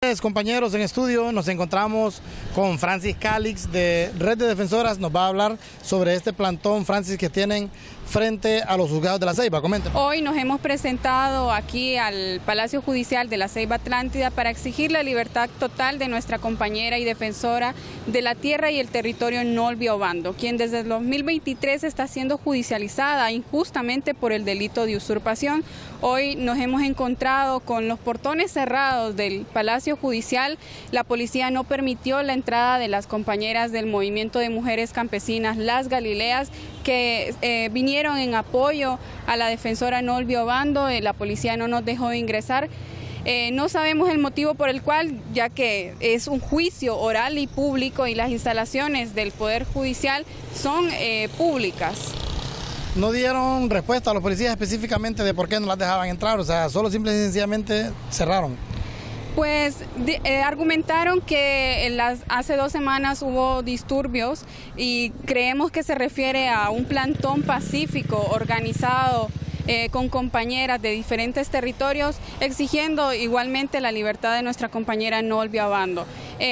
tardes, compañeros. En estudio nos encontramos con Francis Calix de Red de Defensoras. Nos va a hablar sobre este plantón, Francis, que tienen frente a los juzgados de La Ceiba. Coméntenos. Hoy nos hemos presentado aquí al Palacio Judicial de La Ceiba Atlántida para exigir la libertad total de nuestra compañera y defensora de la tierra y el territorio Nolvi Obando, quien desde el 2023 está siendo judicializada injustamente por el delito de usurpación. Hoy nos hemos encontrado con los portones cerrados del Palacio Judicial. La policía no permitió la entrada de las compañeras del Movimiento de Mujeres Campesinas Las Galileas, que vinieron en apoyo a la defensora Nolvi Obando. La policía no nos dejó ingresar. No sabemos el motivo por el cual, ya que es un juicio oral y público y las instalaciones del Poder Judicial son públicas. No dieron respuesta a los policías específicamente de por qué no las dejaban entrar, o sea, solo simple y sencillamente cerraron. Pues argumentaron que hace 2 semanas hubo disturbios y creemos que se refiere a un plantón pacífico organizado con compañeras de diferentes territorios, exigiendo igualmente la libertad de nuestra compañera Nolvi Obando.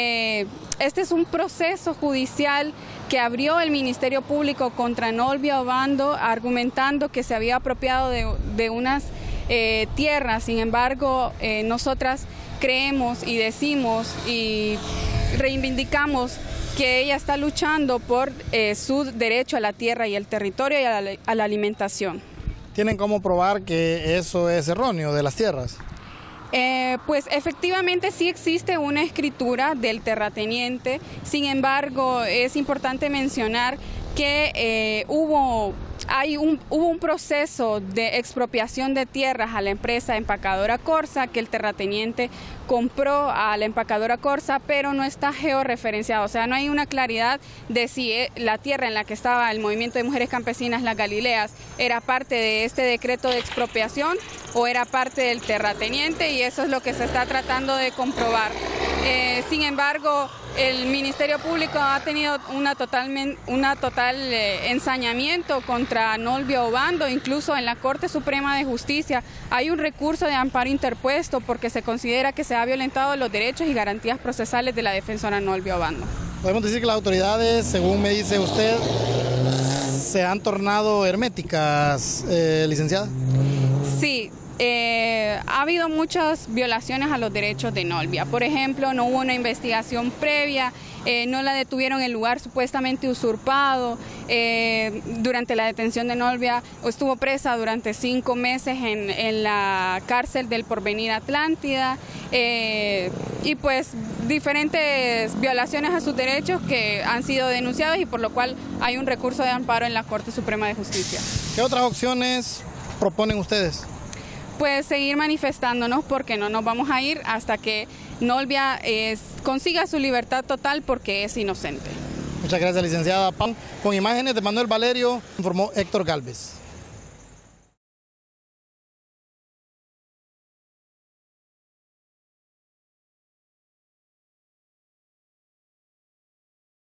Este es un proceso judicial que abrió el Ministerio Público contra Nolvi Obando, argumentando que se había apropiado de unas tierras. Sin embargo, nosotras creemos y decimos y reivindicamos que ella está luchando por su derecho a la tierra y el territorio y a la alimentación. ¿Tienen cómo probar que eso es erróneo de las tierras? Pues efectivamente sí existe una escritura del terrateniente. Sin embargo, es importante mencionar que hubo un proceso de expropiación de tierras a la empresa Empacadora Corsa, que el terrateniente compró a la Empacadora Corsa, pero no está georreferenciado, o sea, no hay una claridad de si la tierra en la que estaba el Movimiento de Mujeres Campesinas Las Galileas era parte de este decreto de expropiación o era parte del terrateniente, y eso es lo que se está tratando de comprobar. Sin embargo, el Ministerio Público ha tenido una total ensañamiento contra Nolvi Obando. Incluso en la Corte Suprema de Justicia hay un recurso de amparo interpuesto porque se considera que se ha violentado los derechos y garantías procesales de la defensora Nolvi Obando. Podemos decir que las autoridades, según me dice usted, se han tornado herméticas, licenciada. Sí. Ha habido muchas violaciones a los derechos de Nolvi. Por ejemplo, no hubo una investigación previa, no la detuvieron en el lugar supuestamente usurpado. Durante la detención de Nolvi estuvo presa durante 5 meses en la cárcel del Porvenir Atlántida, y pues diferentes violaciones a sus derechos que han sido denunciados y por lo cual hay un recurso de amparo en la Corte Suprema de Justicia. ¿Qué otras opciones proponen ustedes? Pues seguir manifestándonos, porque no nos vamos a ir hasta que Nolvi consiga su libertad total, porque es inocente. Muchas gracias, licenciada. Con imágenes de Manuel Valerio, informó Héctor Galvez.